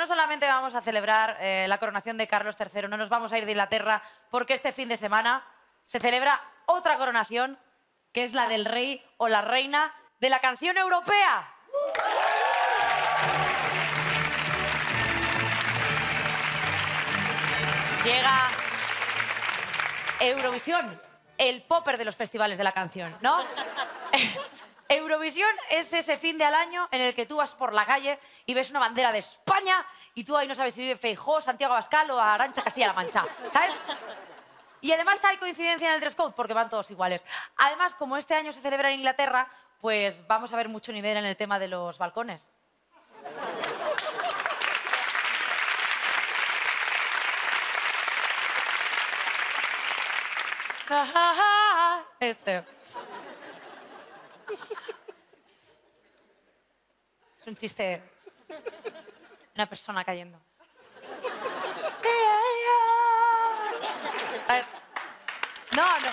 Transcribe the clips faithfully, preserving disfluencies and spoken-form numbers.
no solamente vamos a celebrar eh, la coronación de Carlos tercero, no nos vamos a ir de Inglaterra, porque este fin de semana se celebra otra coronación, que es la del rey o la reina de la canción europea. Llega Eurovisión, el popper de los festivales de la canción, ¿no? Eurovisión es ese fin de al año en el que tú vas por la calle y ves una bandera de España y tú ahí no sabes si vive Feijóo, Santiago Abascal o Arantxa Castilla-La Mancha, ¿sabes? Y además hay coincidencia en el dress code porque van todos iguales. Además, como este año se celebra en Inglaterra, pues vamos a ver mucho nivel en el tema de los balcones. Este. Es un chiste de una persona cayendo. A ver. No, no.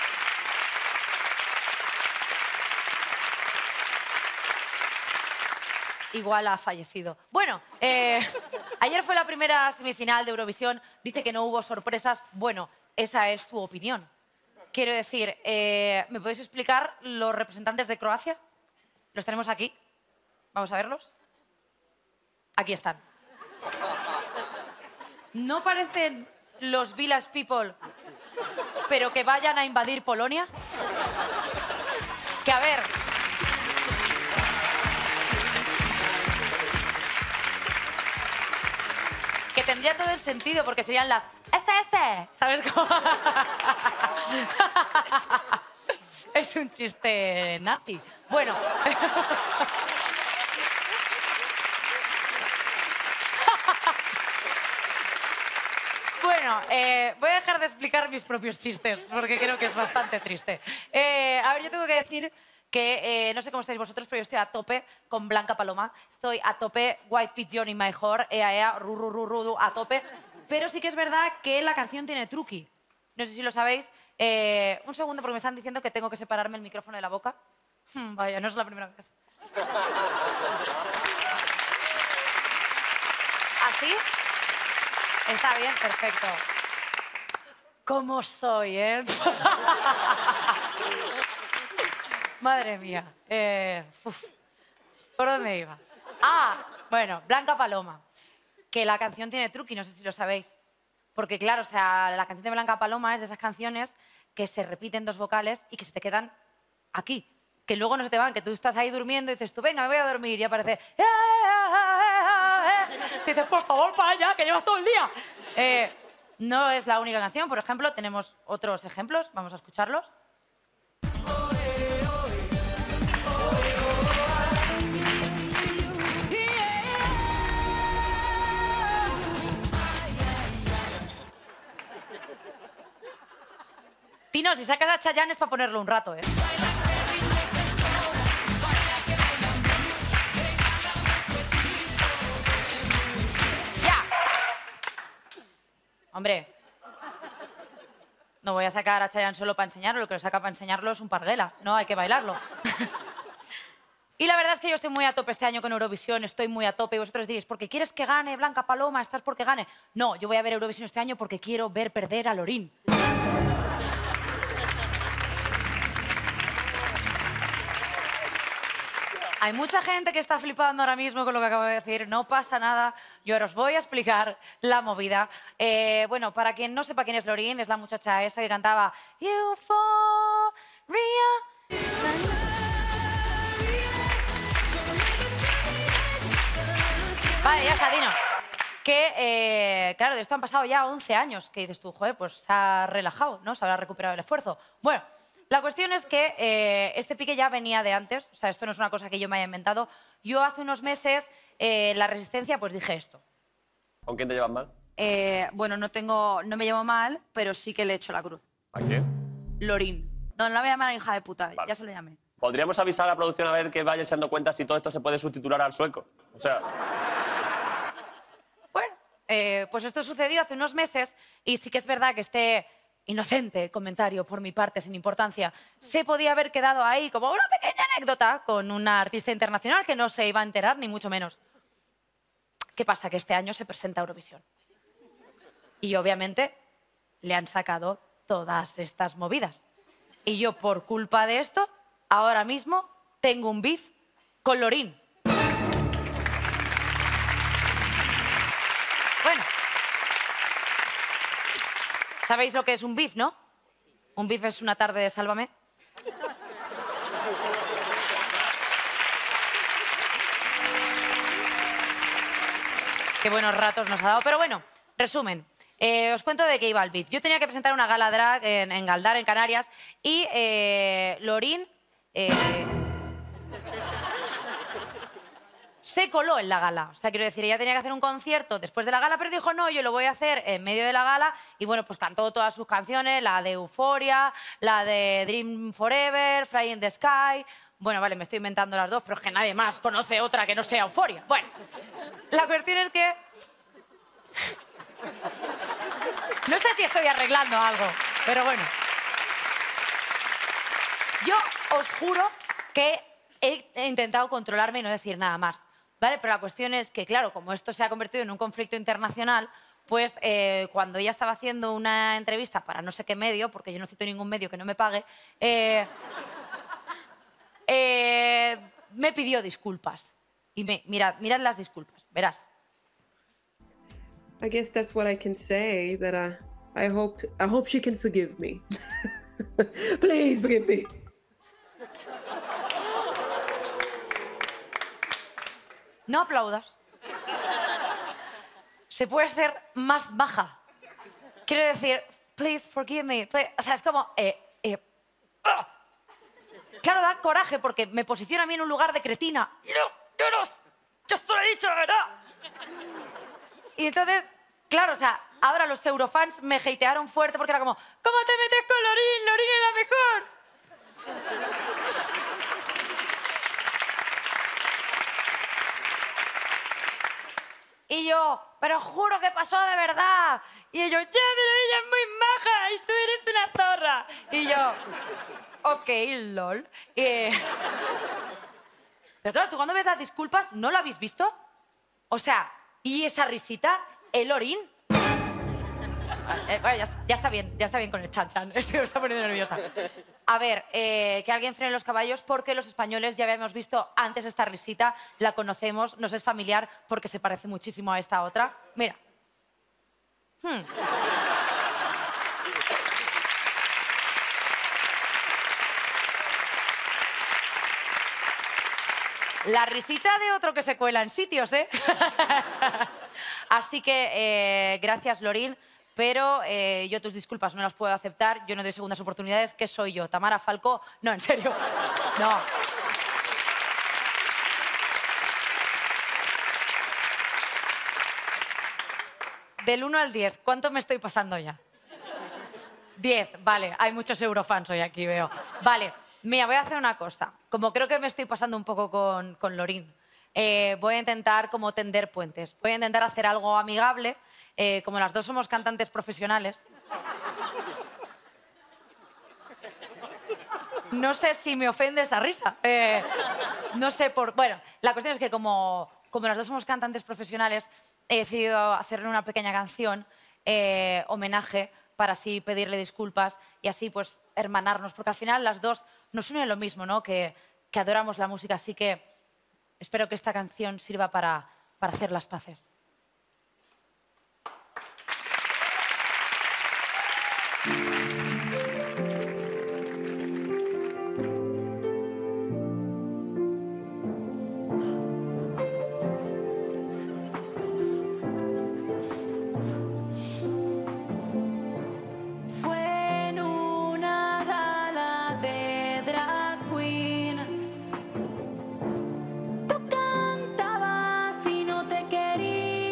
Igual ha fallecido. Bueno, eh, ayer fue la primera semifinal de Eurovisión. Dice que no hubo sorpresas. Bueno, esa es tu opinión. Quiero decir, eh, ¿me podéis explicar los representantes de Croacia? Los tenemos aquí. Vamos a verlos. Aquí están. ¿No parecen los Village People, pero que vayan a invadir Polonia? Que a ver... Que tendría todo el sentido, porque serían las ese ese, ¿sabes cómo? Es un chiste nazi. Bueno. Bueno, eh, voy a dejar de explicar mis propios chistes, porque creo que es bastante triste. Eh, a ver, yo tengo que decir que eh, no sé cómo estáis vosotros, pero yo estoy a tope con Blanca Paloma. Estoy a tope, White Pigeon in my heart, ea, ea, ru, ru, ru, ru, a tope. Pero sí que es verdad que la canción tiene truqui. No sé si lo sabéis. Eh, un segundo, porque me están diciendo que tengo que separarme el micrófono de la boca. Hmm, vaya, no es la primera vez. ¿Así? Está bien, perfecto. ¿Cómo soy, eh? Madre mía. Eh, uf. ¿Por dónde iba? Ah, bueno, Blanca Paloma. Que la canción tiene truqui, no sé si lo sabéis. Porque claro, o sea, la canción de Blanca Paloma es de esas canciones que se repiten dos vocales y que se te quedan aquí. Que luego no se te van, que tú estás ahí durmiendo y dices tú, venga, me voy a dormir. Y aparece... Y dices, por favor, para allá, que llevas todo el día. Eh, no es la única canción. Por ejemplo, tenemos otros ejemplos. Vamos a escucharlos. Tino, si sacas a Chayanne es para ponerlo un rato, ¿eh? ¡Ya! Hombre, no voy a sacar a Chayanne solo para enseñarlo. Lo que lo saca para enseñarlo es un parguela. No, hay que bailarlo. Y la verdad es que yo estoy muy a tope este año con Eurovisión. Estoy muy a tope. Y vosotros diréis, ¿porque quieres que gane Blanca Paloma? ¿Estás porque gane? No, yo voy a ver Eurovisión este año porque quiero ver perder a Lorín. Hay mucha gente que está flipando ahora mismo con lo que acabo de decir. No pasa nada. Yo ahora os voy a explicar la movida. Eh, bueno, para quien no sepa quién es Lorín, es la muchacha esa que cantaba Euphoria. Vale, ya está, Dino. Que, eh, claro, de esto han pasado ya once años. Que dices tú, joder, pues se ha relajado, ¿no? Se habrá recuperado el esfuerzo. Bueno... La cuestión es que eh, este pique ya venía de antes, o sea, esto no es una cosa que yo me haya inventado. Yo hace unos meses, eh, la Resistencia, pues dije esto. ¿Con quién te llevas mal? Eh, bueno, no tengo, no me llevo mal, pero sí que le echo la cruz. ¿A quién? Lorín. No, no la voy a llamar a hija de puta, vale. Ya se lo llamé. ¿Podríamos avisar a la producción a ver que vaya echando cuenta si todo esto se puede subtitular al sueco? O sea... Bueno, eh, pues esto sucedió hace unos meses y sí que es verdad que este... inocente comentario por mi parte, sin importancia, se podía haber quedado ahí como una pequeña anécdota con una artista internacional que no se iba a enterar, ni mucho menos. ¿Qué pasa? Que este año se presenta Eurovisión. Y obviamente le han sacado todas estas movidas. Y yo, por culpa de esto, ahora mismo tengo un beef con Lorín. Bueno. ¿Sabéis lo que es un beef, no? Un beef es una tarde de Sálvame. Qué buenos ratos nos ha dado. Pero bueno, resumen. Eh, os cuento de qué iba el beef. Yo tenía que presentar una gala drag en, en Galdar, en Canarias, y eh, Lorín eh, se coló en la gala. O sea, quiero decir, ella tenía que hacer un concierto después de la gala, pero dijo, no, yo lo voy a hacer en medio de la gala. Y bueno, pues cantó todas sus canciones, la de Euphoria, la de Dream Forever, Fly in the Sky. Bueno, vale, me estoy inventando las dos, pero es que nadie más conoce otra que no sea Euphoria. Bueno, la cuestión es que... No sé si estoy arreglando algo, pero bueno. Yo os juro que he intentado controlarme y no decir nada más, ¿vale? Pero la cuestión es que, claro, como esto se ha convertido en un conflicto internacional, pues eh, cuando ella estaba haciendo una entrevista para no sé qué medio, porque yo no cito ningún medio que no me pague, eh, eh, me pidió disculpas. Y me, mirad, mirad las disculpas, verás. I guess that's what I can say, that I, I hope I hope she can forgive me. Please forgive me. No aplaudas. Se puede ser más baja. Quiero decir, please forgive me. Please. O sea, es como... Eh, eh, ¡ah! Claro, da coraje porque me posiciona a mí en un lugar de cretina. Y no, yo no, yo solo he dicho la verdad. Y entonces, claro, o sea, ahora los eurofans me hatearon fuerte porque era como, ¿cómo te metes con Lorín? Lorín es la mejor. Y yo, pero juro que pasó de verdad. Y ellos, ya, pero ella es muy maja y tú eres una zorra. Y yo, ok, lol. Eh... Pero claro, tú cuando ves las disculpas, ¿no lo habéis visto? O sea, ¿y esa risita? ¿El Lorín? Eh, bueno, ya, ya está bien, ya está bien con el chan chan. Estoy, me está poniendo nerviosa. A ver, eh, que alguien frene los caballos porque los españoles ya habíamos visto antes esta risita, la conocemos, nos es familiar porque se parece muchísimo a esta otra. Mira. Hmm. La risita de otro que se cuela en sitios, ¿eh? Así que, eh, gracias, Lorín, pero eh, yo tus disculpas no las puedo aceptar. Yo no doy segundas oportunidades. ¿Qué soy yo? ¿Tamara Falcó? No, en serio. No. Del uno al diez, ¿cuánto me estoy pasando ya? diez, vale. Hay muchos eurofans hoy aquí, veo. Vale. Mira, voy a hacer una cosa. Como creo que me estoy pasando un poco con, con Lorín, eh, voy a intentar como tender puentes. Voy a intentar hacer algo amigable. Eh, como las dos somos cantantes profesionales. No sé si me ofende esa risa. Eh, no sé por... Bueno, la cuestión es que como, como las dos somos cantantes profesionales, he decidido hacerle una pequeña canción, eh, homenaje, para así pedirle disculpas y así pues hermanarnos, porque al final las dos nos unen lo mismo, ¿no? Que, que adoramos la música, así que espero que esta canción sirva para, para hacer las paces. Quería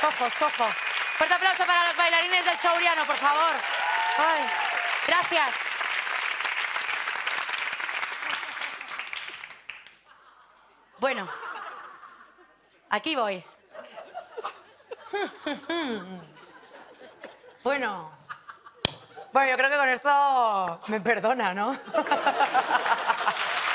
Cojo, cojo. Fuerte aplauso para los bailarines del Showriano, por favor. Ay, gracias. Bueno, aquí voy. Bueno, bueno, yo creo que con esto me perdona, ¿no?